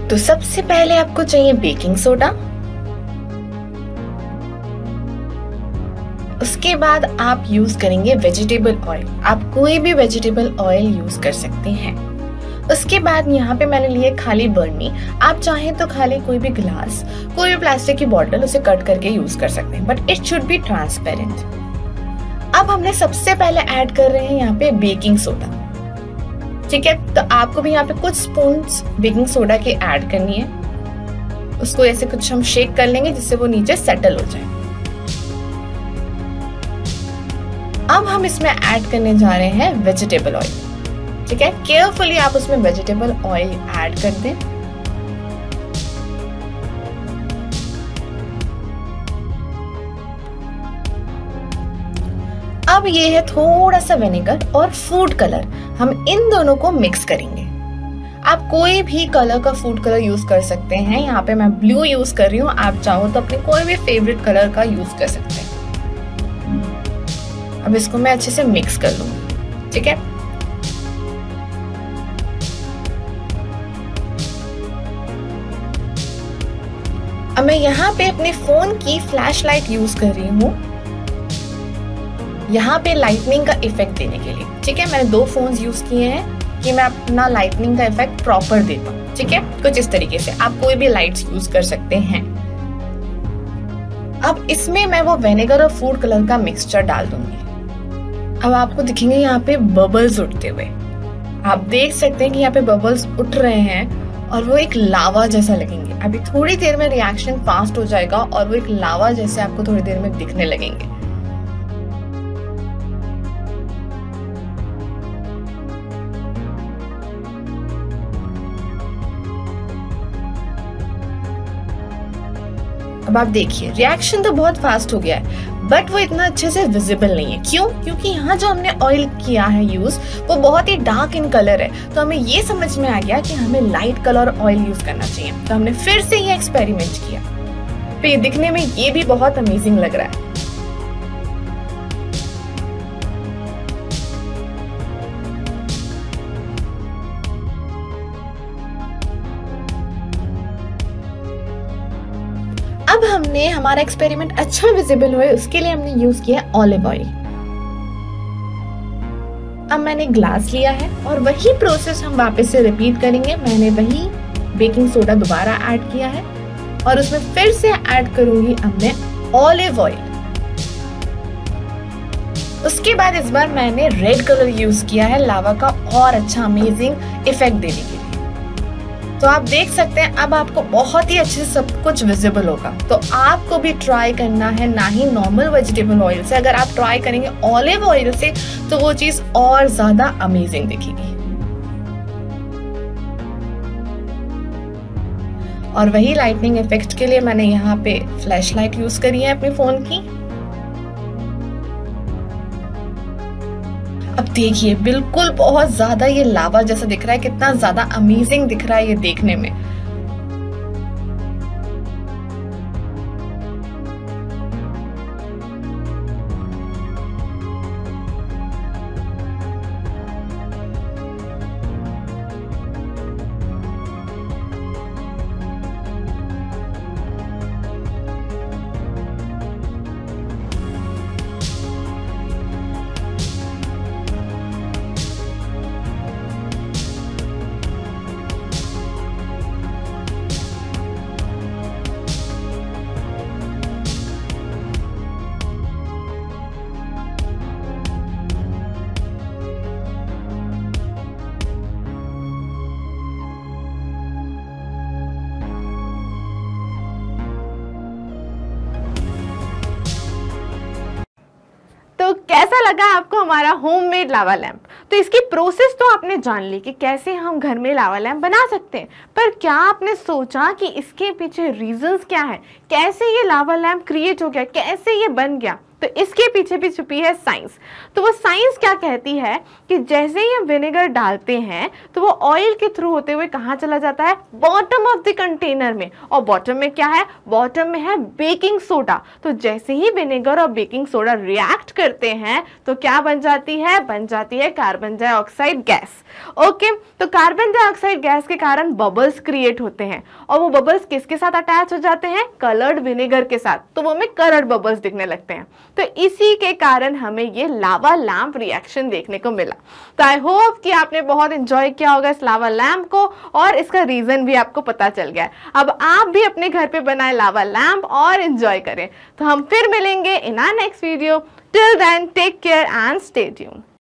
तो सबसे पहले आपको चाहिए बेकिंग सोडा। उसके बाद आप यूज करेंगे वेजिटेबल ऑयल। आप कोई भी वेजिटेबल ऑयल यूज कर सकते हैं। उसके बाद यहाँ पे मैंने लिए खाली बर्नी। आप चाहें तो खाली कोई भी ग्लास, कोई भी प्लास्टिक की बॉटल, उसे कट करके यूज कर सकते हैं, but it should be transparent. अब हमने सबसे पहले ऐड कर रहे हैं यहाँ पे बेकिंग सोडा। ठीक है, तो आपको भी यहाँ पे कुछ स्पून्स बेकिंग सोडा के ऐड करनी है। उसको ऐसे कुछ हम शेक कर लेंगे जिससे वो नीचे सेटल हो जाए। अब हम इसमें ऐड करने जा रहे हैं वेजिटेबल ऑयल। ठीक है, केयरफुली आप उसमें वेजिटेबल ऑयल ऐड कर दें। अब ये है थोड़ा सा विनेगर और फूड कलर। हम इन दोनों को मिक्स करेंगे। आप कोई भी कलर का फूड कलर यूज कर सकते हैं। यहाँ पे मैं ब्लू यूज कर रही हूँ, आप चाहो तो अपने कोई भी फेवरेट कलर का यूज कर सकते हैं। अब इसको मैं अच्छे से मिक्स कर लूंगी। ठीक है, अब मैं यहाँ पे अपने फोन की फ्लैश लाइट यूज कर रही हूँ, यहाँ पे लाइटनिंग का इफेक्ट देने के लिए। ठीक है, मैंने 2 फोन्स यूज किए हैं कि मैं अपना लाइटनिंग का इफेक्ट प्रॉपर दे पाऊँ। ठीक है, कुछ इस तरीके से आप कोई भी लाइट्स यूज कर सकते हैं। अब इसमें मैं वो विनेगर और फूड कलर का मिक्सचर डाल दूंगी। अब आपको दिखेंगे यहाँ पे बबल्स उठते हुए। आप देख सकते हैं कि यहाँ पे बबल्स उठ रहे हैं और वो एक लावा जैसा लगेंगे। अभी थोड़ी देर में रिएक्शन फास्ट हो जाएगा और वो एक लावा जैसे आपको थोड़ी देर में दिखने लगेंगे। अब आप देखिए रिएक्शन तो बहुत फास्ट हो गया है, बट वो इतना अच्छे से विजिबल नहीं है। क्यों? क्योंकि यहाँ जो हमने ऑयल किया है यूज, वो बहुत ही डार्क इन कलर है। तो हमें ये समझ में आ गया कि हमें लाइट कलर ऑयल यूज करना चाहिए। तो हमने फिर से ये एक्सपेरिमेंट किया। तो ये दिखने में ये भी बहुत अमेजिंग लग रहा है। अब हमने हमारा एक्सपेरिमेंट अच्छा विजिबल हुए, उसके लिए हमने यूज किया ऑलिव ऑयल। अब मैंने ग्लास लिया है और वही प्रोसेस हम वापस से रिपीट करेंगे। मैंने वही बेकिंग सोडा दोबारा ऐड किया है और उसमें फिर से ऐड करूंगी अब मैं ऑलिव ऑयल। उसके बाद इस बार मैंने रेड कलर यूज किया है लावा का और अच्छा अमेजिंग इफेक्ट देने के लिए। तो आप देख सकते हैं अब आपको बहुत ही अच्छे से सब कुछ विजिबल होगा। तो आपको भी ट्राई करना है, ना ही नॉर्मल वेजिटेबल ऑयल से। अगर आप ट्राई करेंगे ऑलिव ऑयल से तो वो चीज और ज्यादा अमेजिंग दिखेगी। और वही लाइटनिंग इफेक्ट के लिए मैंने यहाँ पे फ्लैश लाइट यूज करी है अपने फोन की। अब देखिए बिल्कुल बहुत ज्यादा ये लावा जैसा दिख रहा है, कितना ज्यादा अमेजिंग दिख रहा है ये देखने में। तो कैसा लगा आपको हमारा होममेड लावा लैंप? तो इसकी प्रोसेस तो आपने जान ली कि कैसे हम घर में लावा लैंप बना सकते हैं, पर क्या आपने सोचा कि इसके पीछे रीजंस क्या है? कैसे ये लावा लैंप क्रिएट हो गया, कैसे ये बन गया? तो इसके पीछे भी छुपी है साइंस। तो वो साइंस क्या कहती है कि जैसे ही हम विनेगर डालते हैं तो वो ऑयल के थ्रू होते हुए कहाँ चला जाता है, बॉटम ऑफ द कंटेनर में। और बॉटम में क्या है, बॉटम में है बेकिंग सोडा। तो जैसे ही विनेगर और बेकिंग सोडा रिएक्ट करते हैं तो क्या बन जाती है, बन जाती है कार्बन डाइऑक्साइड गैस। ओके, तो कार्बन डाइऑक्साइड गैस के कारण बबल्स क्रिएट होते हैं और वो बबल्स किसके साथ अटैच हो जाते हैं, कलर्ड विनेगर के साथ, तो वो हमें कलर्ड बबल्स दिखने लगते हैं। तो इसी के कारण हमें ये लावा लैंप रिएक्शन देखने को मिला। तो आई होप कि आपने बहुत एंजॉय किया होगा इस लावा लैंप को और इसका रीजन भी आपको पता चल गया। अब आप भी अपने घर पे बनाए लावा लैंप और एंजॉय करें। तो हम फिर मिलेंगे in our next video. Till then take care and stay tuned.